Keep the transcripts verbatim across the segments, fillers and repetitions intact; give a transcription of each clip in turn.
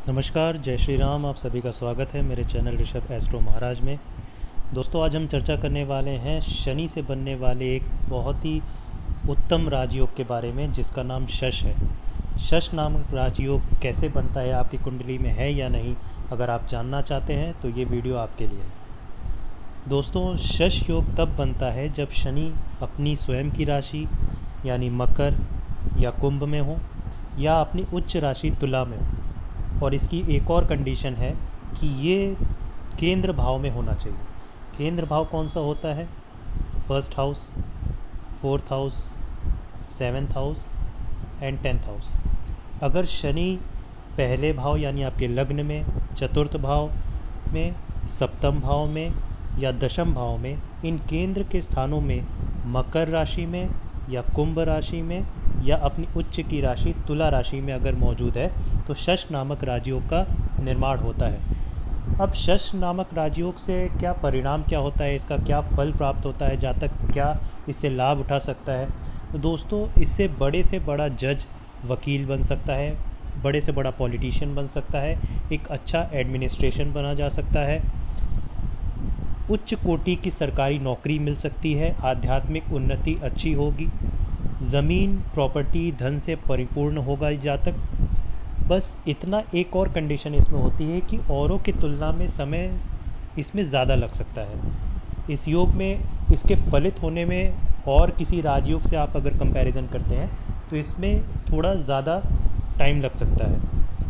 नमस्कार, जय श्री राम। आप सभी का स्वागत है मेरे चैनल ऋषभ एस्ट्रो महाराज में। दोस्तों, आज हम चर्चा करने वाले हैं शनि से बनने वाले एक बहुत ही उत्तम राजयोग के बारे में, जिसका नाम शश है। शश नामक राजयोग कैसे बनता है, आपकी कुंडली में है या नहीं, अगर आप जानना चाहते हैं तो ये वीडियो आपके लिए है। दोस्तों, शश योग तब बनता है जब शनि अपनी स्वयं की राशि यानी मकर या कुंभ में हो, या अपनी उच्च राशि तुला में हो। और इसकी एक और कंडीशन है कि ये केंद्र भाव में होना चाहिए। केंद्र भाव कौन सा होता है? First house, fourth house, seventh house and tenth house. अगर शनि पहले भाव यानी आपके लग्न में, चतुर्थ भाव में, सप्तम भाव में या दशम भाव में, इन केंद्र के स्थानों में मकर राशि में या कुंभ राशि में या अपनी उच्च की राशि तुला राशि में अगर मौजूद है तो शश नामक राजयोग का निर्माण होता है। अब शश नामक राजयोग से क्या परिणाम क्या होता है, इसका क्या फल प्राप्त होता है, जातक क्या इससे लाभ उठा सकता है? तो दोस्तों, इससे बड़े से बड़ा जज वकील बन सकता है, बड़े से बड़ा पॉलिटिशियन बन सकता है, एक अच्छा एडमिनिस्ट्रेशन बना जा सकता है, उच्च कोटि की सरकारी नौकरी मिल सकती है, आध्यात्मिक उन्नति अच्छी होगी, ज़मीन प्रॉपर्टी धन से परिपूर्ण होगा जातक। बस इतना, एक और कंडीशन इसमें होती है कि औरों की तुलना में समय इसमें ज़्यादा लग सकता है। इस योग में इसके फलित होने में और किसी राजयोग से आप अगर कंपैरिजन करते हैं तो इसमें थोड़ा ज़्यादा टाइम लग सकता है।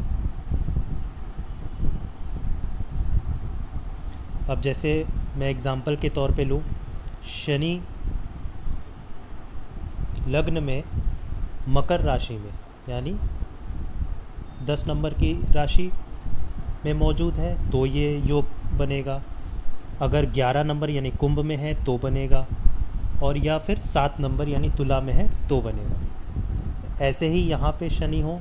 अब जैसे मैं एग्ज़ाम्पल के तौर पे लूँ, शनि लग्न में मकर राशि में यानी दस नंबर की राशि में मौजूद है तो ये योग बनेगा। अगर ग्यारह नंबर यानी कुंभ में है तो बनेगा, और या फिर सात नंबर यानी तुला में है तो बनेगा। ऐसे ही यहाँ पे शनि हो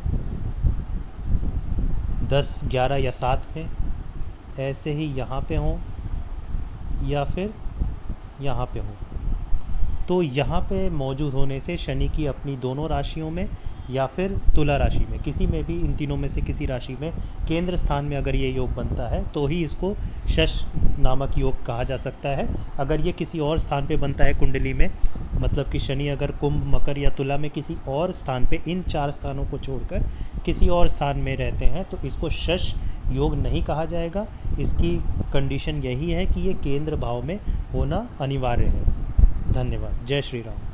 दस, ग्यारह या सात में, ऐसे ही यहाँ पे हो या फिर यहाँ पे हो। तो यहाँ पे मौजूद होने से शनि की अपनी दोनों राशियों में या फिर तुला राशि में, किसी में भी, इन तीनों में से किसी राशि में केंद्र स्थान में अगर ये योग बनता है तो ही इसको शश नामक योग कहा जा सकता है। अगर ये किसी और स्थान पे बनता है कुंडली में, मतलब कि शनि अगर कुंभ, मकर या तुला में किसी और स्थान पे, इन चार स्थानों को छोड़कर किसी और स्थान में रहते हैं, तो इसको शश योग नहीं कहा जाएगा। इसकी कंडीशन यही है कि ये केंद्र भाव में होना अनिवार्य है। धन्यवाद। जय श्री राम।